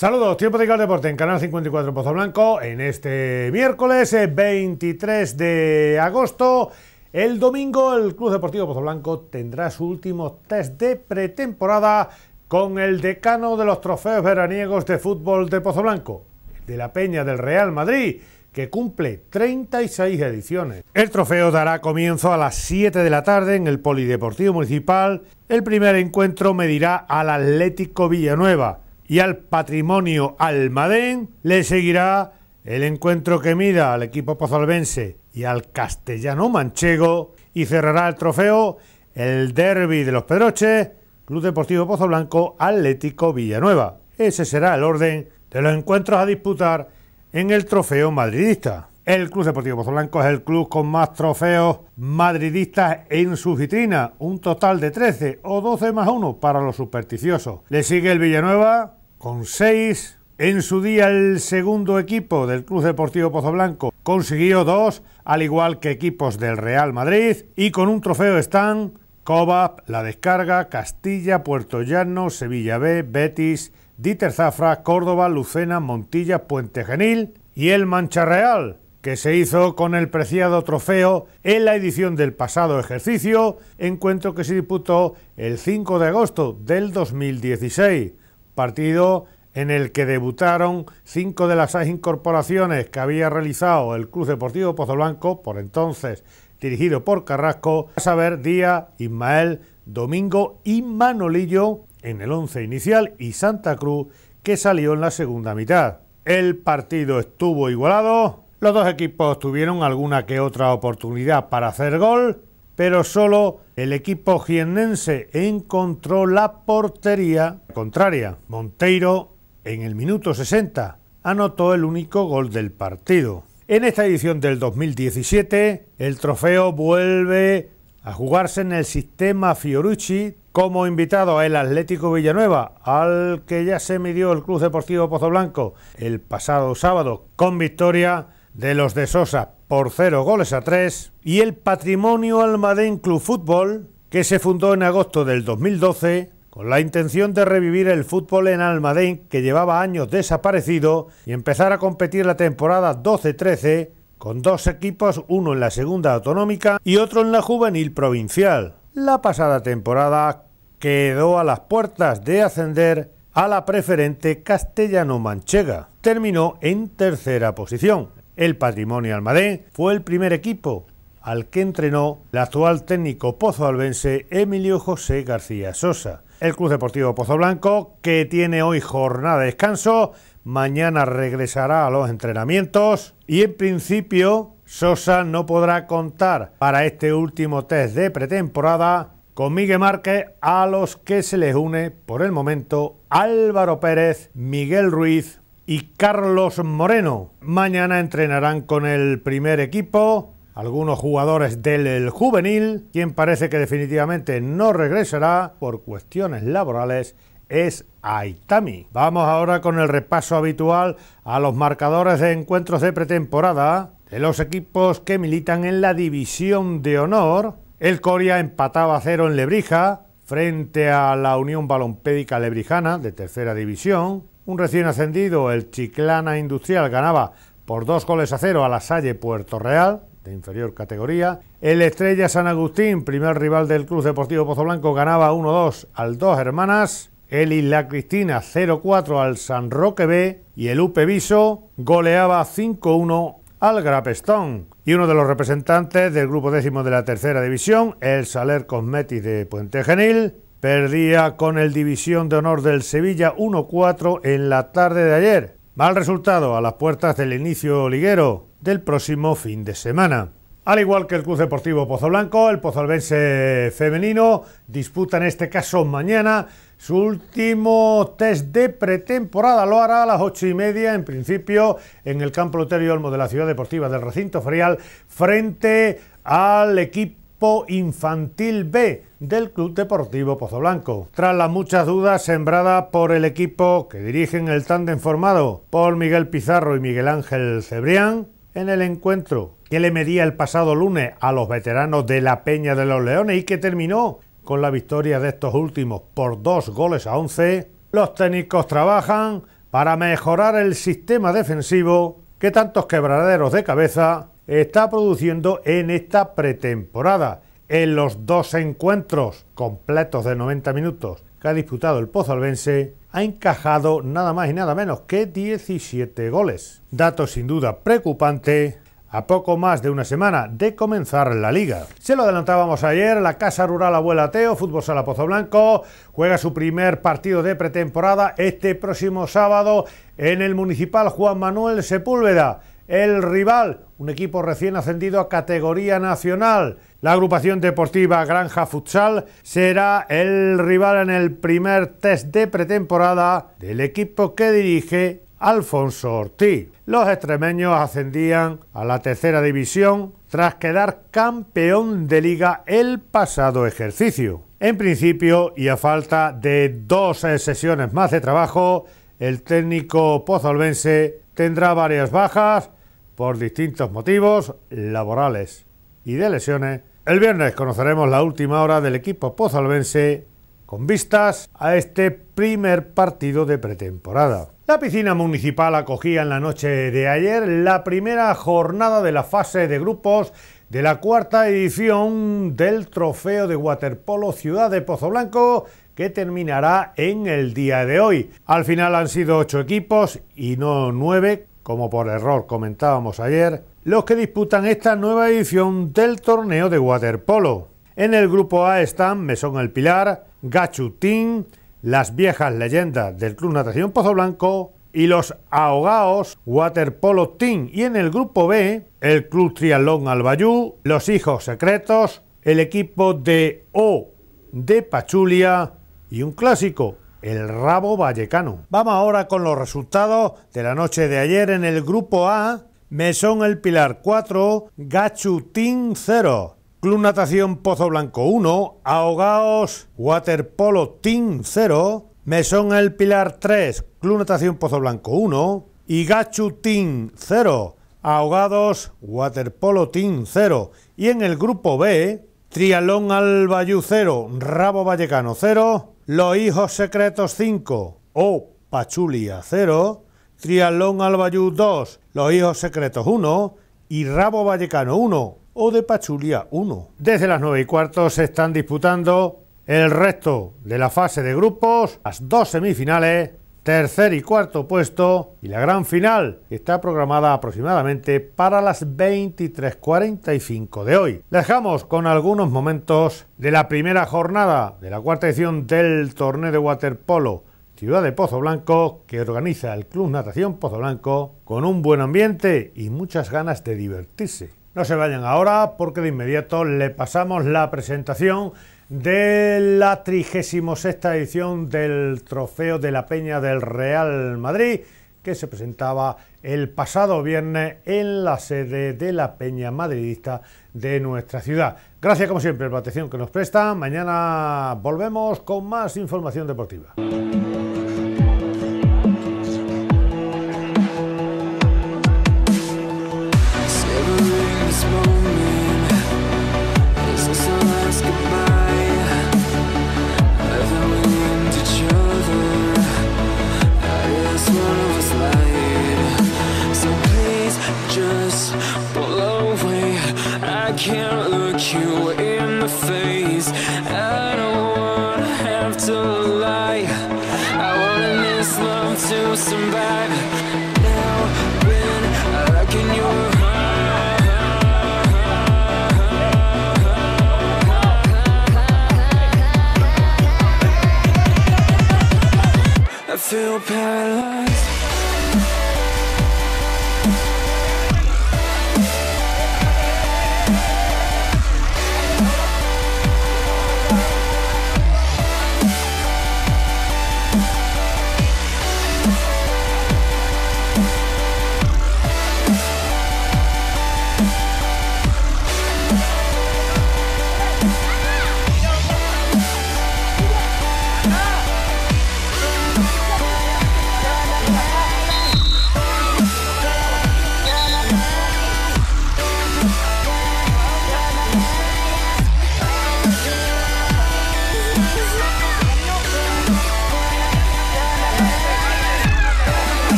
Saludos, tiempo de Deporte en Canal 54 Pozo Blanco en este miércoles 23 de agosto. El domingo el Club Deportivo Pozo Blanco tendrá su último test de pretemporada con el decano de los trofeos veraniegos de fútbol de Pozo Blanco, el de la Peña del Real Madrid, que cumple 36 ediciones. El trofeo dará comienzo a las 7 de la tarde en el Polideportivo Municipal. El primer encuentro medirá al Atlético Villanueva y al Patrimonio Almadén. Le seguirá el encuentro que mida al equipo pozalbense y al Castellano Manchego, y cerrará el trofeo el derbi de los Pedroches, Club Deportivo Pozo Blanco, Atlético Villanueva. Ese será el orden de los encuentros a disputar en el trofeo madridista. El Club Deportivo Pozo Blanco es el club con más trofeos madridistas en su vitrina, un total de 13 o 12 más 1 para los supersticiosos. Le sigue el Villanueva con 6. En su día el segundo equipo del Club Deportivo Pozo Blanco consiguió 2, al igual que equipos del Real Madrid, y con un trofeo están Cobap, La Descarga, Castilla, Puerto Llano, Sevilla B, Betis, Dieter Zafra, Córdoba, Lucena, Montilla, Puente Genil y el Mancha Real, que se hizo con el preciado trofeo en la edición del pasado ejercicio, encuentro que se disputó el 5 de agosto del 2016, partido en el que debutaron 5 de las 6 incorporaciones que había realizado el Club Deportivo Pozo Blanco, por entonces dirigido por Carrasco, a saber Díaz, Ismael, Domingo y Manolillo en el 11 inicial, y Santa Cruz, que salió en la segunda mitad. El partido estuvo igualado, los dos equipos tuvieron alguna que otra oportunidad para hacer gol, pero solo el equipo jiennense encontró la portería contraria. Monteiro, en el minuto 60, anotó el único gol del partido. En esta edición del 2017, el trofeo vuelve a jugarse en el sistema Fiorucci, como invitado el Atlético Villanueva, al que ya se midió el Club Deportivo Pozo Blanco el pasado sábado con victoria de los de Sosa por 0-3, y el Patrimonio Almadén Club Fútbol, que se fundó en agosto del 2012 con la intención de revivir el fútbol en Almadén, que llevaba años desaparecido, y empezar a competir la temporada 12-13 con 2 equipos, uno en la segunda autonómica y otro en la juvenil provincial. La pasada temporada quedó a las puertas de ascender a la preferente castellano-manchega. Terminó en tercera posición. El Patrimonio Almadén fue el primer equipo al que entrenó el actual técnico pozoalbense Emilio José García Sosa. El Club Deportivo Pozo Blanco, que tiene hoy jornada de descanso, mañana regresará a los entrenamientos, y en principio Sosa no podrá contar para este último test de pretemporada con Miguel Márquez, a los que se les une por el momento Álvaro Pérez, Miguel Ruiz y Carlos Moreno. Mañana entrenarán con el primer equipo algunos jugadores del juvenil. Quien parece que definitivamente no regresará por cuestiones laborales es Aitami. Vamos ahora con el repaso habitual a los marcadores de encuentros de pretemporada de los equipos que militan en la División de Honor. El Coria empataba a 0 en Lebrija frente a la Unión Balompédica Lebrijana de tercera división. Un recién ascendido, el Chiclana Industrial, ganaba por 2-0 a la Salle Puerto Real, de inferior categoría. El Estrella San Agustín, primer rival del Club Deportivo Pozo Blanco, ganaba 1-2 al Dos Hermanas. El Isla Cristina 0-4 al San Roque B, y el Upe Viso goleaba 5-1 al Grapestón. Y uno de los representantes del grupo décimo de la tercera división, el Saler Cosmetis de Puente Genil, perdía con el División de Honor del Sevilla 1-4 en la tarde de ayer. Mal resultado a las puertas del inicio liguero del próximo fin de semana. Al igual que el Club Deportivo Pozo Blanco, el pozalbense femenino disputa en este caso mañana su último test de pretemporada. Lo hará a las 8:30, en principio, en el campo Loterio Olmo de la Ciudad Deportiva del Recinto Ferial, frente al equipo infantil B del Club Deportivo Pozo Blanco. Tras las muchas dudas sembradas por el equipo que dirigen el tándem formado por Miguel Pizarro y Miguel Ángel Cebrián, en el encuentro que le medía el pasado lunes a los veteranos de la Peña de los Leones y que terminó con la victoria de estos últimos por 2-11, los técnicos trabajan para mejorar el sistema defensivo que tantos quebraderos de cabeza está produciendo en esta pretemporada. En los 2 encuentros completos de 90 minutos que ha disputado el Pozalbense, ha encajado nada más y nada menos que 17 goles. Dato sin duda preocupante a poco más de una semana de comenzar la liga. Se lo adelantábamos ayer, la Casa Rural Abuela Teo, Fútbol Sala Pozoblanco, juega su primer partido de pretemporada este próximo sábado en el Municipal Juan Manuel Sepúlveda. El rival, un equipo recién ascendido a categoría nacional. La agrupación deportiva Granja Futsal será el rival en el primer test de pretemporada del equipo que dirige Alfonso Ortiz. Los extremeños ascendían a la tercera división tras quedar campeón de liga el pasado ejercicio. En principio, y a falta de 2 sesiones más de trabajo, el técnico pozolvense tendrá varias bajas por distintos motivos laborales y de lesiones. El viernes conoceremos la última hora del equipo pozolvense con vistas a este primer partido de pretemporada. La piscina municipal acogía en la noche de ayer la primera jornada de la fase de grupos de la 4ª edición del Trofeo de Waterpolo Ciudad de Pozoblanco, que terminará en el día de hoy. Al final han sido 8 equipos y no 9, como por error comentábamos ayer, los que disputan esta nueva edición del torneo de waterpolo. En el grupo A están Mesón El Pilar, Gachu Team, las viejas leyendas del Club Natación Pozoblanco y los Ahogaos Waterpolo Team. Y en el grupo B, el Club Triatlón Albayú, los Hijos Secretos, el equipo de O de Pachulia y un clásico, el Rabo Vallecano. Vamos ahora con los resultados de la noche de ayer. En el grupo A, Mesón El Pilar 4, Gachu Team 0. Club Natación Pozoblanco 1, Ahogaos Waterpolo Team 0, Mesón El Pilar 3, Club Natación Pozoblanco 1 y Gachu Team 0, Ahogados Waterpolo Team 0. Y en el grupo B, Triatlón Albayú 0, Rabo Vallecano 0, Los Hijos Secretos 5, O Pachulia 0, Triatlón Albayú 2, Los Hijos Secretos 1 y Rabo Vallecano 1. O de Pachulia 1. Desde las 9:15 se están disputando el resto de la fase de grupos, las 2 semifinales, tercer y cuarto puesto y la gran final, que está programada aproximadamente para las 23:45 de hoy. Dejamos con algunos momentos de la primera jornada de la 4ª edición del torneo de waterpolo Ciudad de Pozoblanco, que organiza el Club Natación Pozoblanco, con un buen ambiente y muchas ganas de divertirse. No se vayan ahora, porque de inmediato le pasamos la presentación de la 36ª edición del Trofeo de la Peña del Real Madrid, que se presentaba el pasado viernes en la sede de la Peña Madridista de nuestra ciudad. Gracias como siempre por la atención que nos prestan. Mañana volvemos con más información deportiva. Can't look you in the face. I don't wanna have to lie. I want this love to survive. Now when I look in your eyes, I feel paralyzed.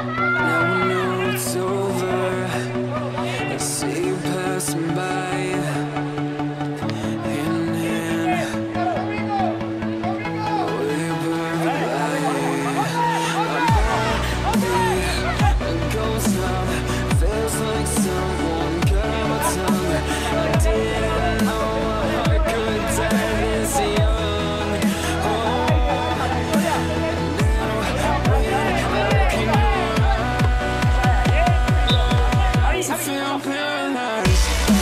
Now I know it's over. I see you passing by, hand in hand. Way by. It goes up, feels like someone cut my tongue. I didn't know I could die this young. Oh, now when I look in your eyes, I feel paralyzed.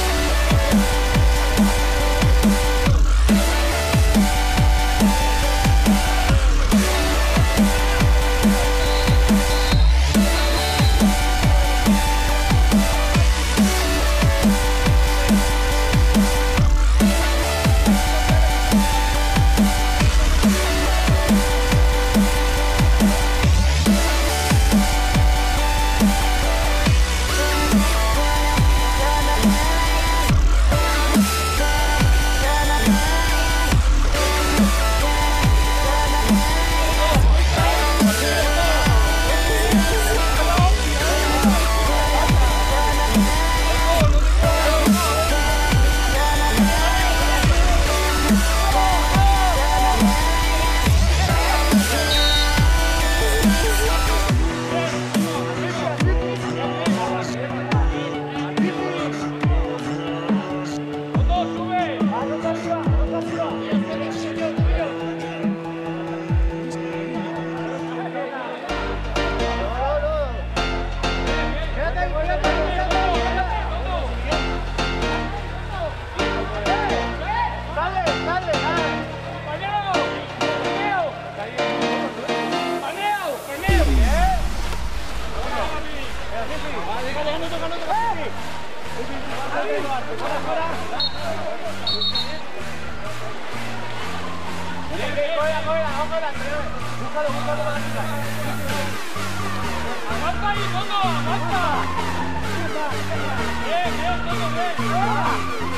¡Aguanta ahí, Tondo! ¡Aguanta! ¡Bien, bien, Tondo, bien!